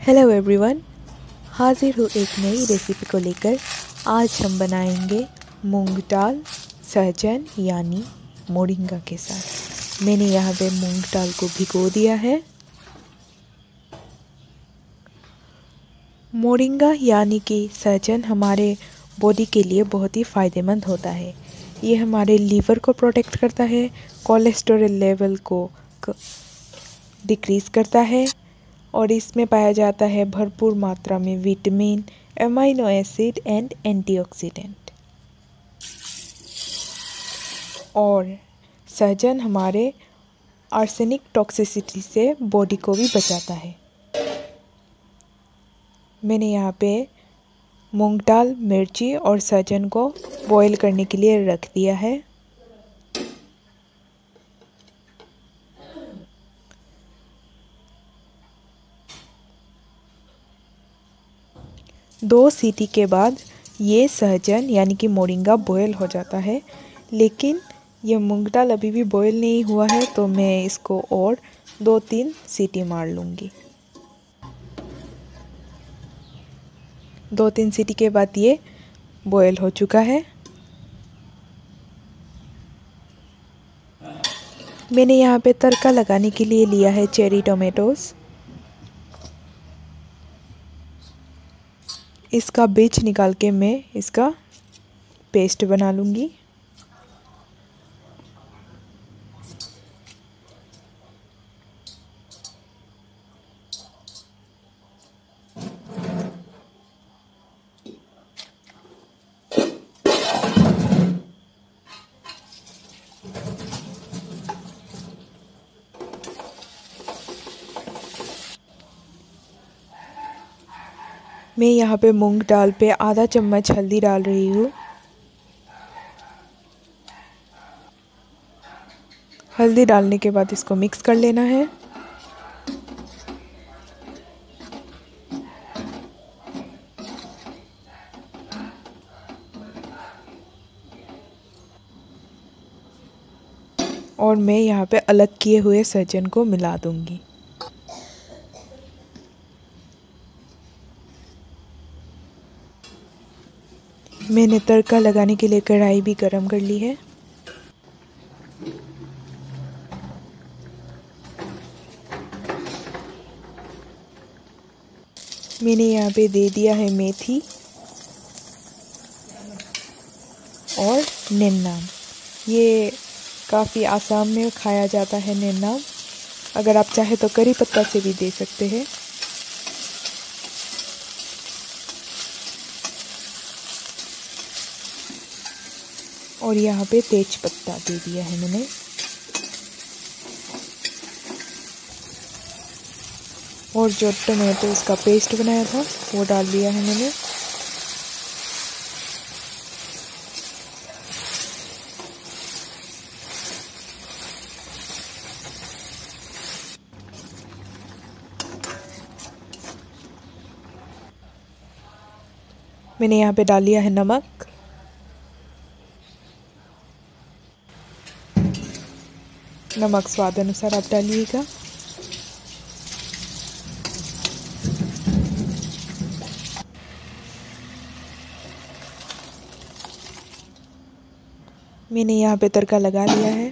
Hello everyone, हाजिर हूँ एक नई रेसिपी को लेकर। आज हम बनाएंगे मूंग दाल सहजन यानी मोरिंगा के साथ। मैंने यहाँ पे मूंग दाल को भिगो दिया है। मोरिंगा यानी कि सहजन हमारे बॉडी के लिए बहुत ही फ़ायदेमंद होता है। ये हमारे लीवर को प्रोटेक्ट करता है, कोलेस्टेरॉल लेवल को डिक्रीज़ करता है और इसमें पाया जाता है भरपूर मात्रा में vitamin, amino acid and antioxidant. और सहजन हमारे आर्सेनिक टॉक्सिसिटी से बॉडी को भी बचाता है। मैंने यहाँ पे मूंग दाल, मिर्ची और सहजन को बॉईल करने के लिए रख दिया है। दो सीटी के बाद ये सहजन यानी कि मोरिंगा बॉयल हो जाता है, लेकिन ये मूंग दाल अभी भी बॉयल नहीं हुआ है, तो मैं इसको और 2-3 सीटी मार लूँगी। 2-3 सीटी के बाद ये बॉयल हो चुका है। मैंने यहाँ पे तड़का लगाने के लिए लिया है चेरी टोमेटोज़। इसका बीज निकाल के मैं इसका पेस्ट बना लूँगी। मैं यहाँ पे मूंग दाल पे आधा चम्मच हल्दी डाल रही हूँ। हल्दी डालने के बाद इसको मिक्स कर लेना है। और मैं यहाँ पे अलग किए हुए सहजन को मिला दूँगी। मैंने तड़का लगाने के लिए कढ़ाई भी गरम कर ली है। मैंने यहाँ पे दे दिया है मेथी और निन्नाम। ये काफ़ी आसाम में खाया जाता है निन्नाम। अगर आप चाहे तो करी पत्ता से भी दे सकते हैं। और यहाँ पे तेज पत्ता दे दिया है मैंने। और जो टमाटो इसका पेस्ट बनाया था वो डाल दिया है मैंने। मैंने यहाँ पे डाल लिया है नमक। नमक स्वाद अनुसार आप डालिएगा। मैंने यहाँ पे तड़का लगा लिया है।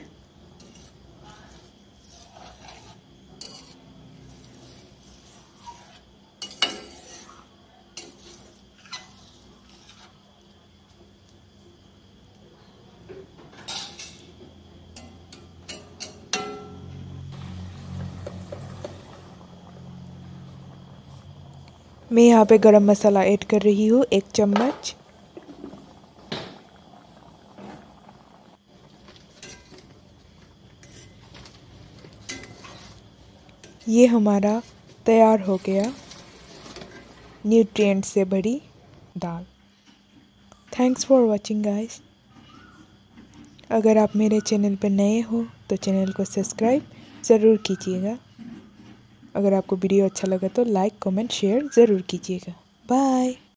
मैं यहाँ पे गरम मसाला ऐड कर रही हूँ 1 चम्मच। ये हमारा तैयार हो गया न्यूट्रिएंट से भरी दाल। Thanks for watching guys. अगर आप मेरे चैनल पर नए हो तो चैनल को सब्सक्राइब ज़रूर कीजिएगा। अगर आपको वीडियो अच्छा लगा तो लाइक, कमेंट, शेयर ज़रूर कीजिएगा। बाय।